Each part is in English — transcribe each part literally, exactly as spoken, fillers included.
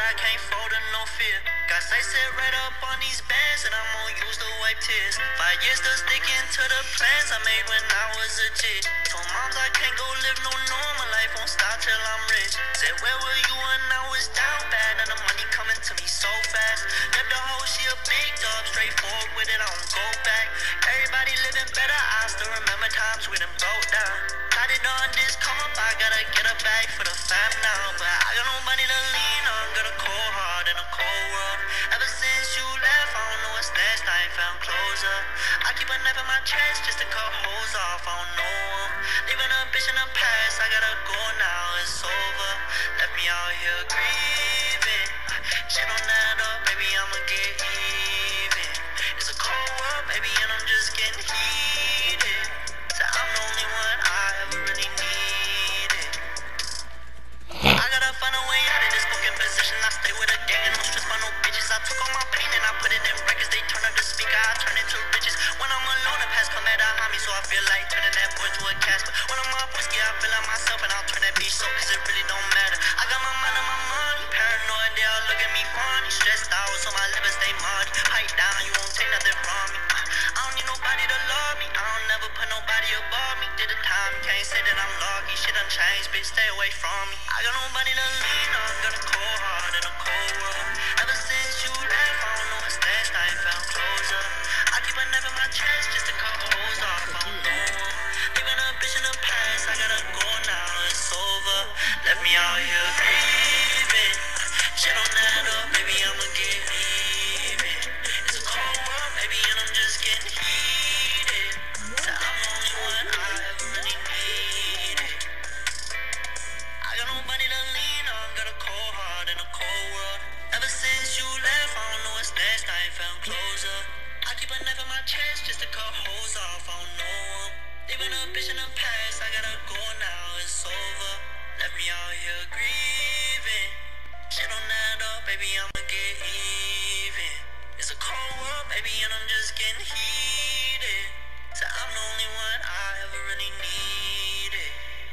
I can't fold in no fear. Got sight set right up on these bands, and I'm gonna use the wipe tears. Five years still sticking to the plans I made when I was a kid. Told moms I can't go live no normal life, won't stop till I'm rich. Said where were you when I was down bad, and the money coming to me so fast. Left the hoe, she a big dog, straightforward with it, I don't go back. Everybody living better, I still remember times we done broke down. Got it on this come up, I gotta get a bag for the fam now. But I got no money to lean on, got a cold heart in a cold world. Ever since you left, I don't know what's next, I ain't found closure. I keep a knife in my chest just to cut holes off, I don't know 'em. Leaving a bitch in the past, I gotta go now, it's over. Left me out here grieving. Shit on that up, baby, I'ma get even. It's a cold world, baby, and I'm just getting heated. So I'm the only one I ever really needed. I gotta find a way out of this broken position. I stay with a gang and don't stress by no bitches. I took all my pain and I put it in records. They turn up the speaker, I turn it to riches. When I'm alone, the past come at a homie, so I feel like turning that boy to a Casper. When I'm up whiskey, I feel like myself and I'll turn that bitch so, cause it really don't matter. I got my mind on my money, paranoid, they all look at me funny. Stressed out, so my liver stay muddy. Pipe down, you won't take nothing from me. Uh, I don't need nobody to love me, I don't never put nobody above me. Did the time, can't say that I'm lucky. Shit done changed, bitch, stay away from me. I got nobody to lean on, got a cold heart in a cold world. Ever since you left, I don't know what's next, I ain't found closure. I keep a knife in my chest just to cut holes off, I don't know 'em. Leaving a bitch in the past, I gotta go now, it's over. Left me out here grieving. Shit on that up, baby, I'ma get even. It's a cold world, baby, and I'm just getting heated. So I'm the only one I ever really needed. I got nobody to lean on, got a cold heart in a cold world. Ever since you left, I don't know what's next, I ain't found closure. I keep a knife in my chest just to cut holes off, I don't know 'em. Leaving a bitch in the past, I gotta go now, it's over. Left me out here grieving. Shit on that up, baby, I'ma get even. It's a cold world, baby, and I'm just getting heated. So I'm the only one I ever really needed.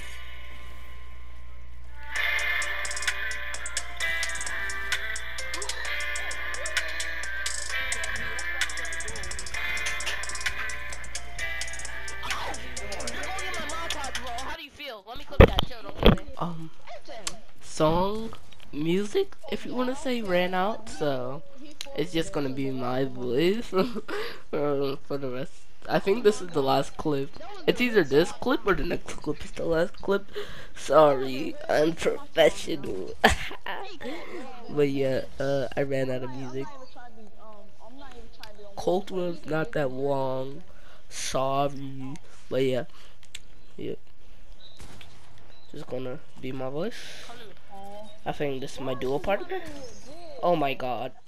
How do you feel? Let me clip that too, don't give me. Um, song, music, if you want to say, ran out, so it's just gonna be my voice uh, for the rest. I think this is the last clip. It's either this clip or the next clip is the last clip. Sorry, I'm professional. But yeah, uh, I ran out of music. Cold was not that long. Sorry, but yeah, yeah. Just gonna be my voice. I think this is my duo partner. Oh my god.